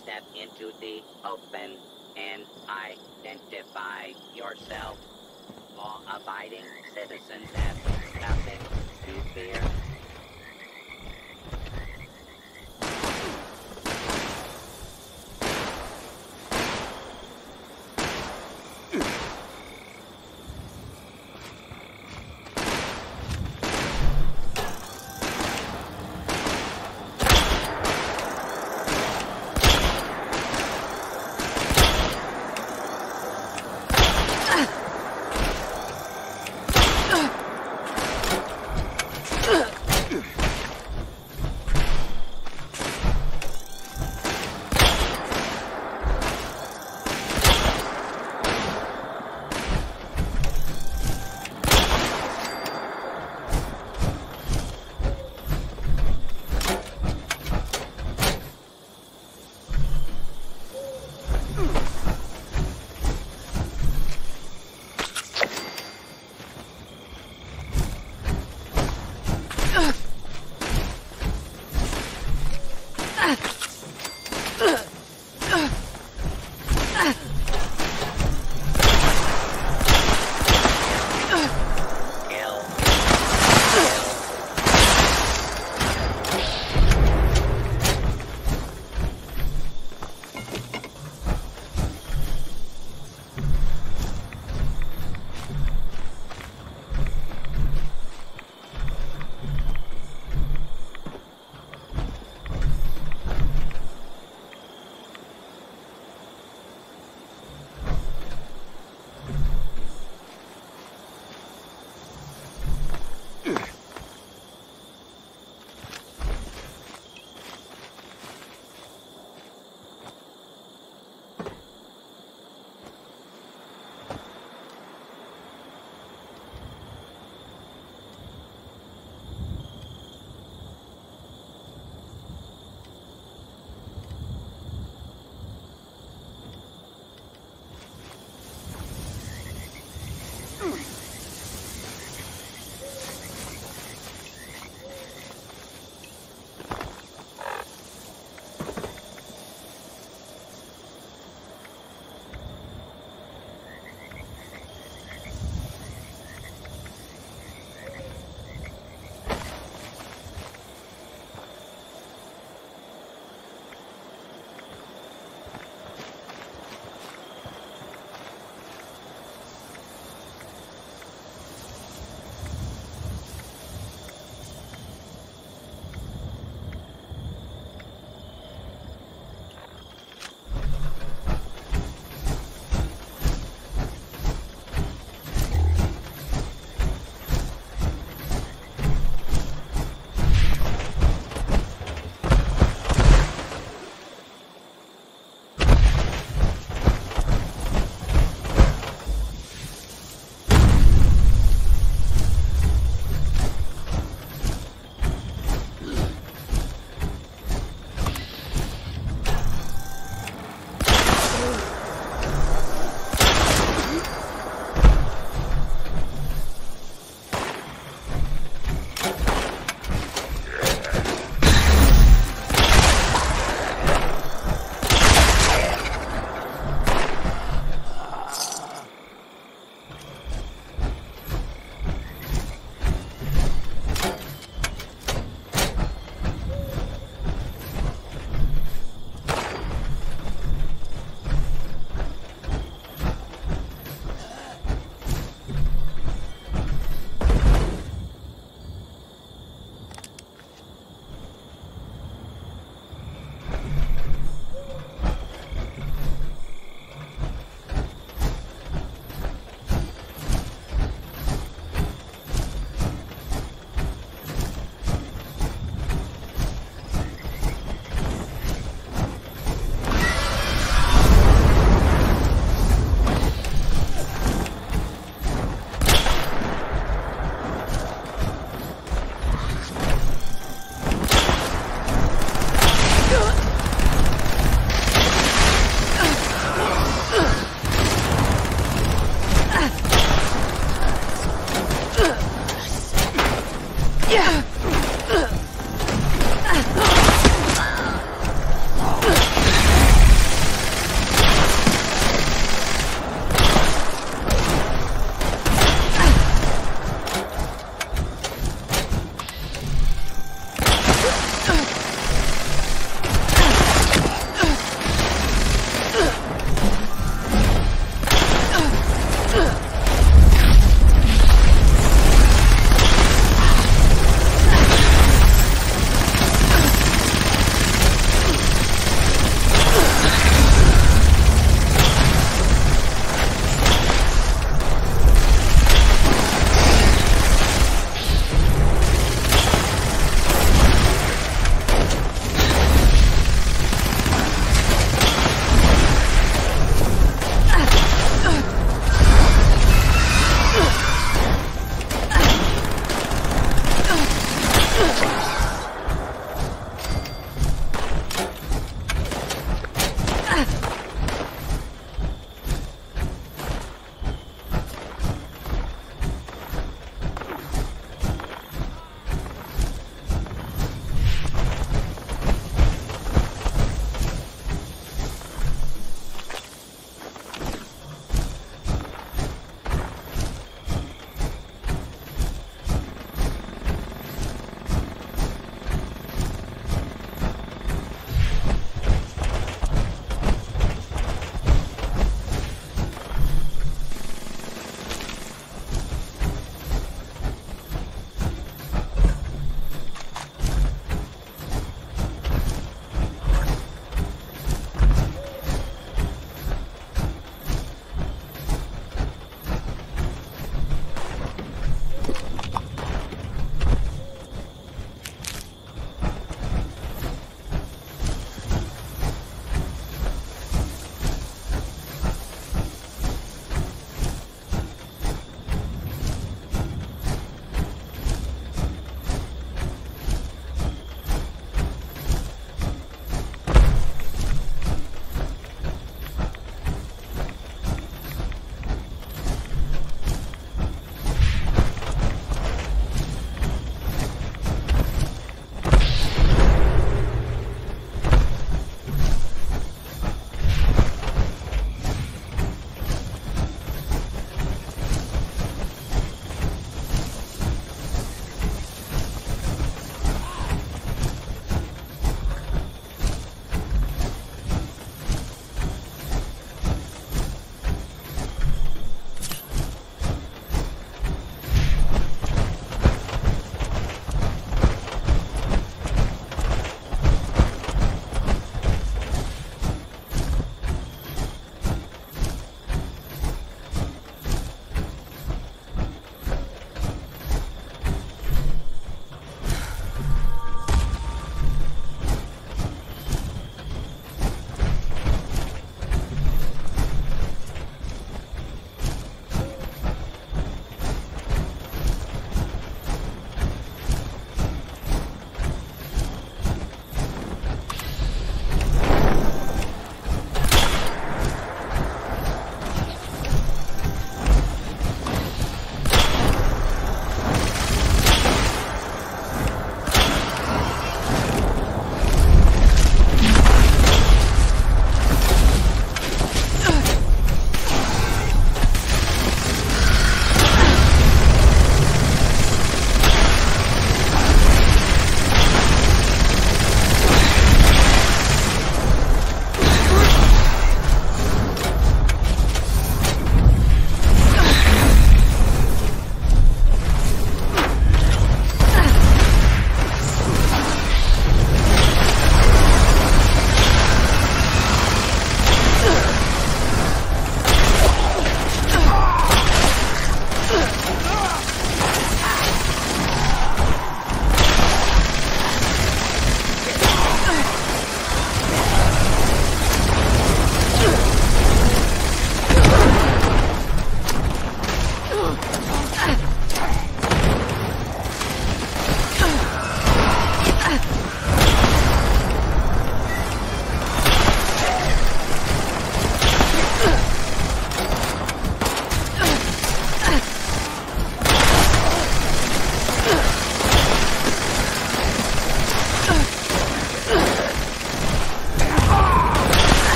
step into the open and identify yourself. Law-abiding citizens have nothing to fear.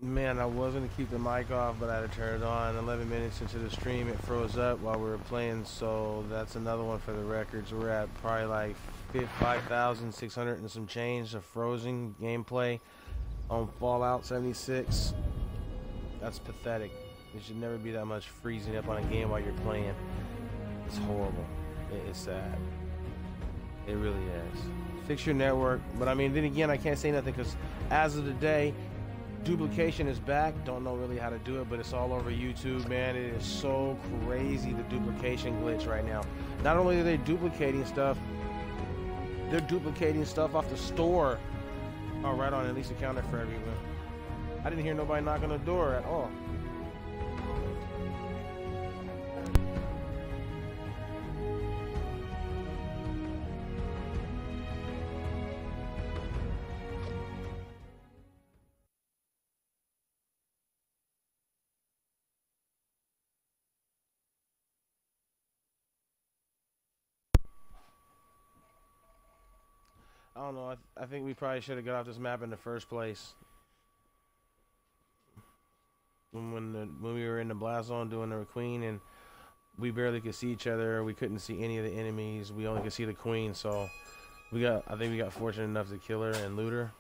Man, I was gonna keep the mic off, but I had to turn it on. 11 minutes into the stream, it froze up while we were playing, so that's another one for the records. We're at probably like 5,600 and some change of frozen gameplay on Fallout 76. That's pathetic. There should never be that much freezing up on a game while you're playing. It's horrible. It's sad. It really is. Fix your network, but I mean, then again, I can't say nothing because as of today, duplication is back. Don't know really how to do it, but it's all over YouTube, man. It is so crazy, the duplication glitch right now. Not only are they duplicating stuff, they're duplicating stuff off the store. Oh, right on, at least accounted for everyone. I didn't hear nobody knock on the door at all. I don't know. I think we probably should have got off this map in the first place. When we were in the blast zone doing the queen, and we barely could see each other. We couldn't see any of the enemies. We only could see the queen. So I think we got fortunate enough to kill her and loot her.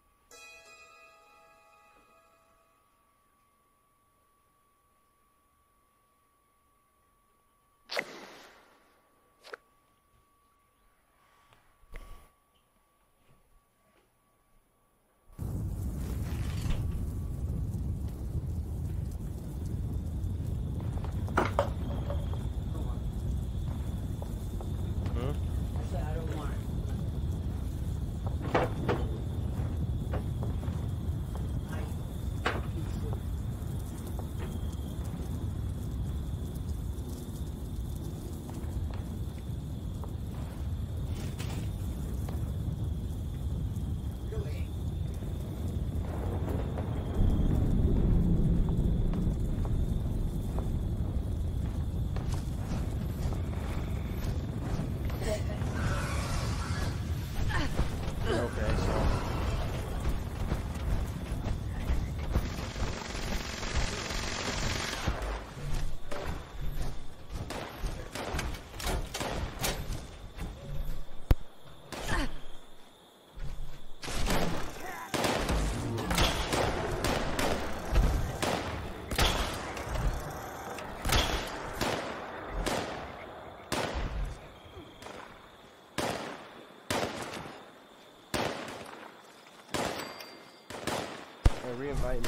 Re-invite me.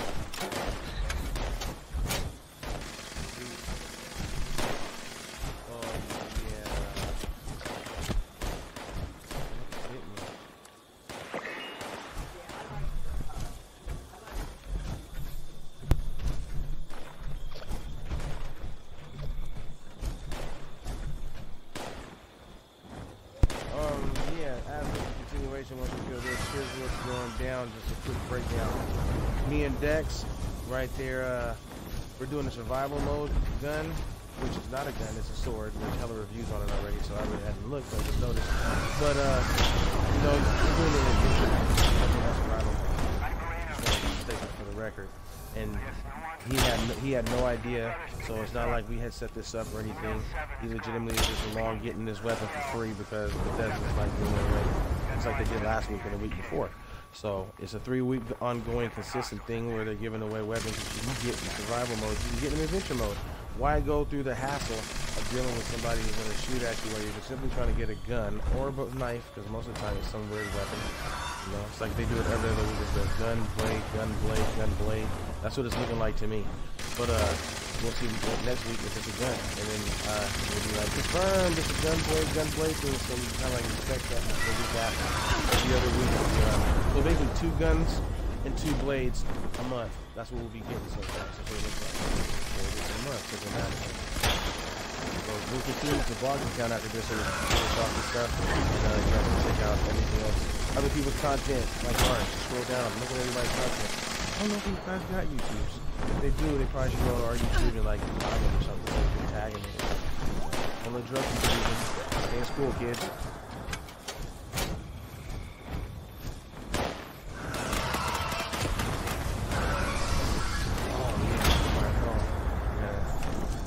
Once we go there, here's what's going down. Just a quick breakdown. Me and Dex, right there. We're doing the survival mode gun, which is not a gun; it's a sword. There's hella reviews on it already, so I really hadn't looked. I just noticed. But you know, we're doing it in survival mode. For the record, and he had no idea. So it's not like we had set this up or anything. He legitimately is just along getting this weapon for free because Bethesda's like doing it already. It's like they did last week and the week before. So it's a 3-week ongoing consistent thing where they're giving away weapons you get in survival mode. You can get in adventure mode. Why go through the hassle of dealing with somebody who's going to shoot at you while you're just simply trying to get a gun or a knife, because most of the time it's some weird weapon. You know, it's like they do it every other week. It's the gun, blade, gun, blade, gun, blade. That's what it's looking like to me. But we'll see next week if it's a gun. And then we'll be like, confirmed, it's a gun, blade thing. So we kind of like expect that the week after. The other week. So basically 2 guns and 2 blades a month. That's what we'll be getting so far. So it looks like. A month, doesn't matter. So we'll continue to blog account after this, so we'll finish off the stuff, and you guys can check out everything else. Other people's content, like ours. Scroll down, look at everybody's content. I don't know if these guys got YouTubes. If they do, they probably should go to our YouTube and like tag them or something, so they can tag them. On the drug confusion. Stay in school, kids.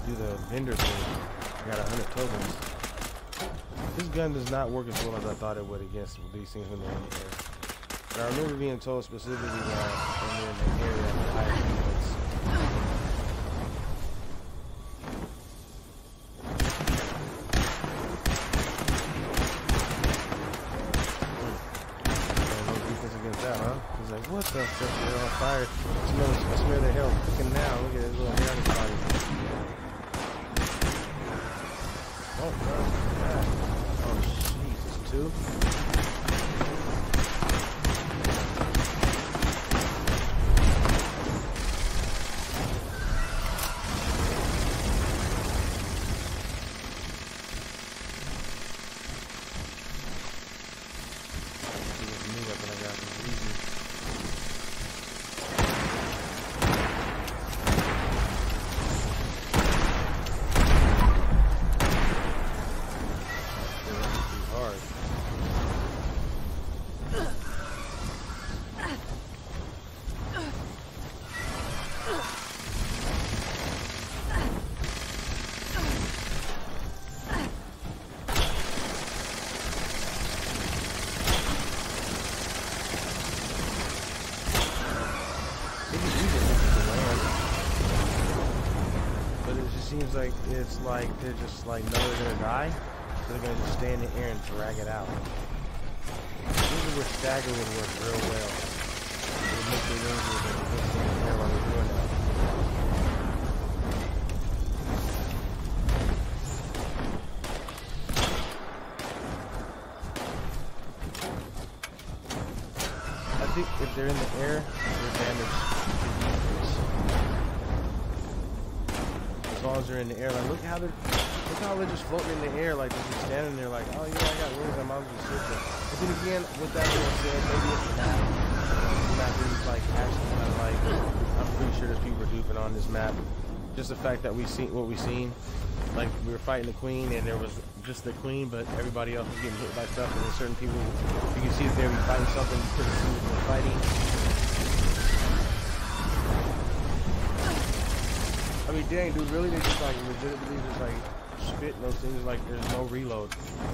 do the vendor thing. I got 100 tokens. This gun does not work as well as I thought it would against these things when they're in the air. But I remember being told specifically that when they're in the area, the higher units. What the fuck? They're on fire. I smell their hell cooking now. Look at this little hair on his body. Oh, God. Oh, Jesus, two? Seems like it's like they're just like know they're gonna die, so they're gonna just stay in the air and drag it out. Usually where stagger would work real well. It would make the wings with it in the air while we're doing that. I think if they're in the air, their damage is decrease. As long as they're in the air, like look how they're just floating in the air, like they're just standing there, like oh yeah, I got wings, I might as well sit there. But then again, with that being said, maybe it's not really like actually kind of like I'm pretty sure there's people duping on this map. Just the fact that we seen what we seen, like we were fighting the queen and there was just the queen, but everybody else was getting hit by stuff, and then certain people you can see that they were fighting something pretty soon when they're fighting. I mean, dang, dude, really? They just like legitimately just like spit those things like there's no reload.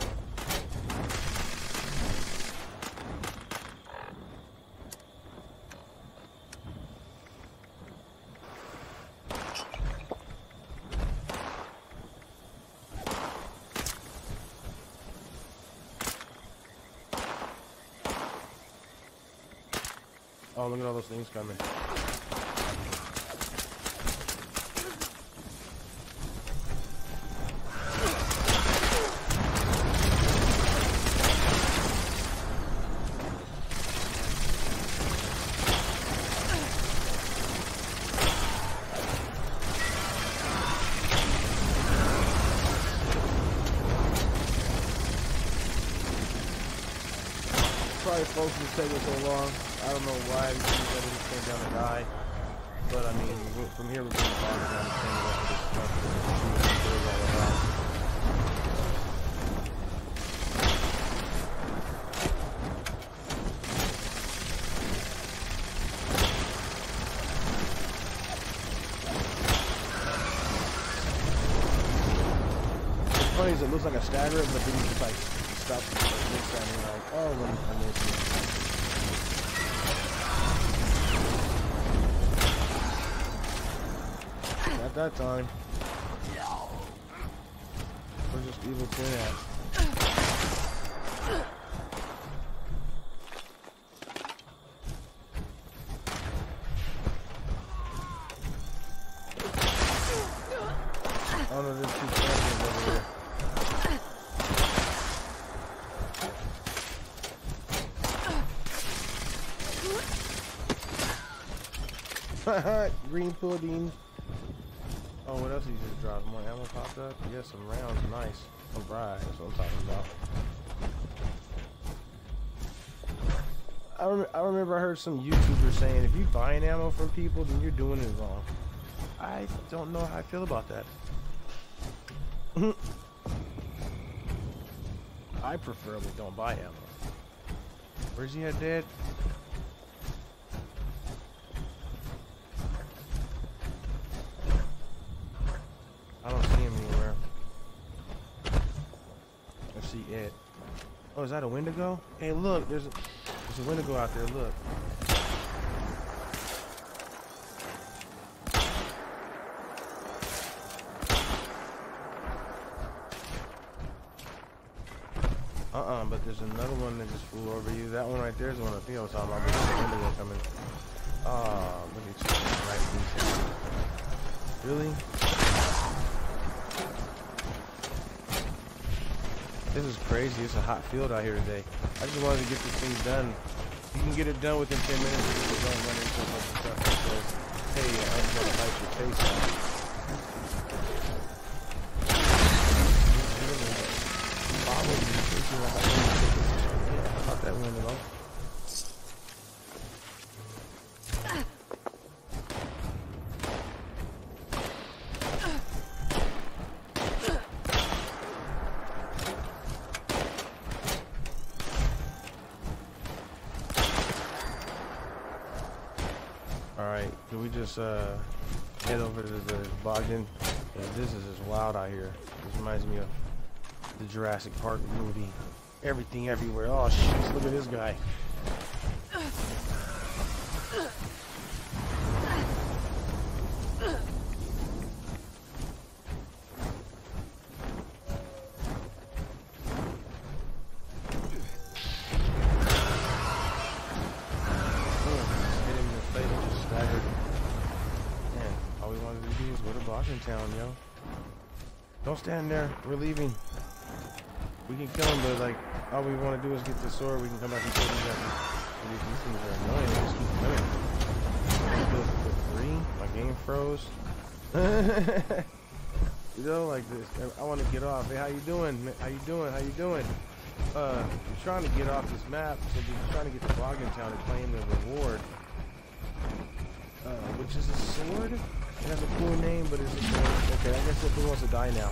Oh, look at all those things coming. Sorry folks, it's taking so long. I don't know why we just came down to die. But I mean, from here we're going to bother down the same rest of this stuff and see what it's all about. What's funny is it looks like a stagger, but then you just like stop and you're like, oh, I missed it. At that time, we're just evil twin ass. Oh no, there's two champions over here. Green pudding. Oh, what else did you just drop? More ammo popped up? Yeah, some rounds. Nice. Alright, that's what I'm talking about. I remember I heard some YouTubers saying if you buying ammo from people, then you're doing it wrong. I don't know how I feel about that. I preferably don't buy ammo. Where's he at, dead? I see it. Oh, is that a Wendigo? Hey, look, there's a Wendigo out there. Look. But there's another one that just flew over you. That one right there is the one I think I was talking about. There's a Wendigo coming. Look at you, right detail. Really? This is crazy. It's a hot field out here today. I just wanted to get this thing done. You can get it done within 10 minutes if you don't run into a bunch of stuff that says, hey, I'm going to light your face off. Out that window. Alright, can we just head over to the Bogdan? Yeah, this is just wild out here. This reminds me of the Jurassic Park movie. Everything everywhere. Oh shit, look at this guy. Town, yo. Don't stand there. We're leaving. We can kill him, but like, all we want to do is get the sword. We can come back and kill these guys. These things are annoying. They just keep coming. For free? My game froze. You know, like this. I want to get off. Hey, how you doing? How you doing? How you doing? You're trying to get off this map, so you're trying to get to Bogdan Town and claim the reward, which is a sword. It has a cool name, but it's a sword. Okay, I guess who wants to die now?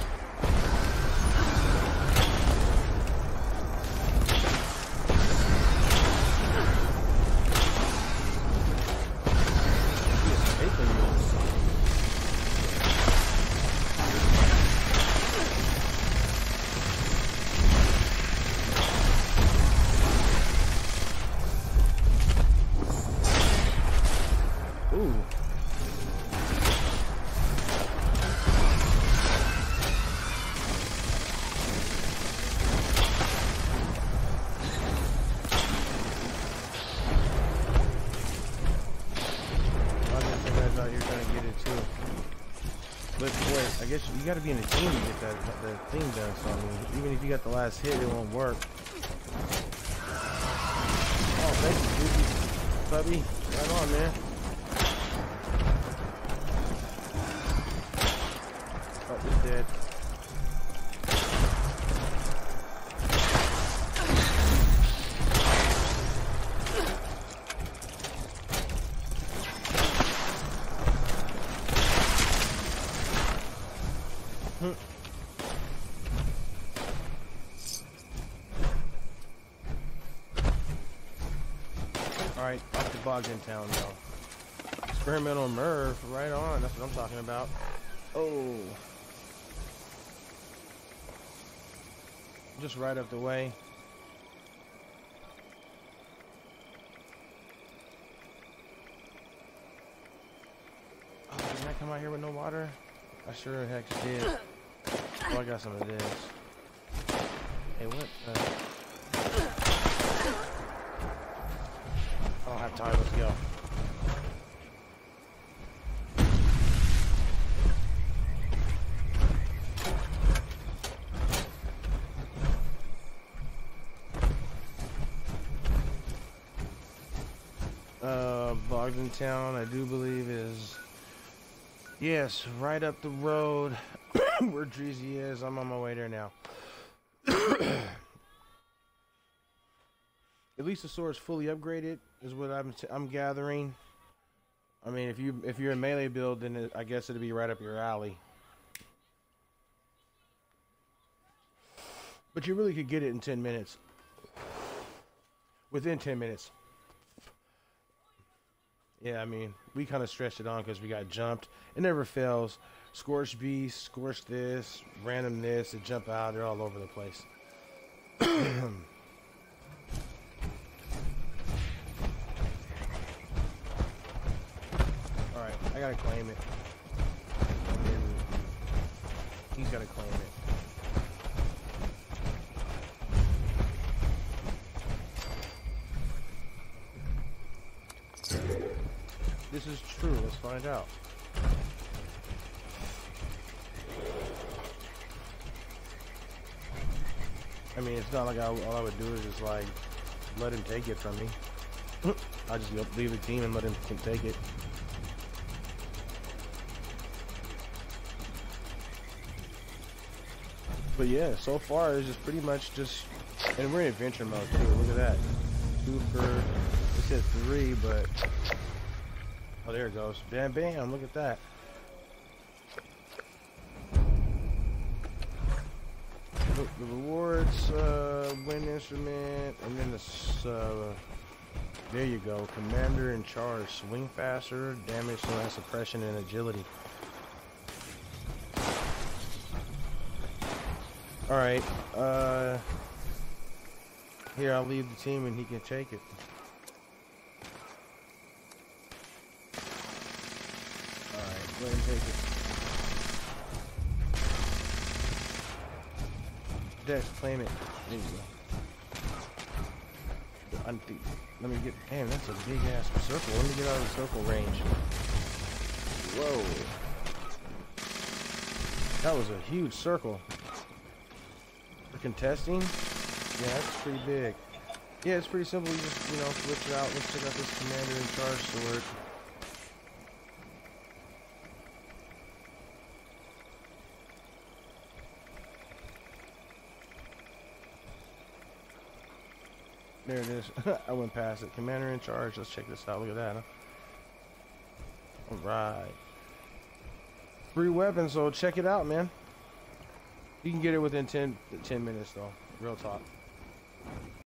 I guess you gotta be in a team to get that thing done, so I mean, even if you got the last hit, it won't work. Oh, thank you, Puppy. Right on, man. Oh, he's dead. Alright, off to Bogdan Town now. Experimental Merv, right on, that's what I'm talking about. Oh. Just right up the way. Oh, did I come out here with no water? I sure heck did. Oh, I got some of this. Hey, what? I don't have time, let's go. Bogdan Town, I do believe is, yes, right up the road where Dreezy is. I'm on my way there now. At least the sword's fully upgraded, is what I'm gathering. I mean, if you're a melee build, then I guess it'd be right up your alley. But you really could get it in 10 minutes. Within 10 minutes. Yeah, I mean, we kind of stretched it on because we got jumped. It never fails. Scorched beast, scorched this, random this, it jump out. They're all over the place. Alright, I gotta claim it. And then he's gotta claim it. This is true, let's find out. I mean, it's not like all I would do is just like let him take it from me. I just leave the team and let him take it. But yeah, so far it's just pretty much just, and we're in adventure mode too. Look at that, 2 per. It said 3, but oh, there it goes. Bam, bam. Look at that. The rewards, wind instrument, and then this, there you go, commander in charge, swing faster, damage, so that's suppression and agility. Alright, here, I'll leave the team and he can take it. Alright, let him take it. Dex, claim it. There you go. Let me get. Damn, that's a big ass circle. Let me get out of the circle range. Whoa. That was a huge circle. For contesting? Yeah, that's pretty big. Yeah, it's pretty simple. You just, switch it out. Let's check out this commander in charge sword. There it is. I went past it. Commander in charge. Let's check this out. Look at that. Huh? Alright. Free weapon, so check it out, man. You can get it within 10 minutes, though. Real talk.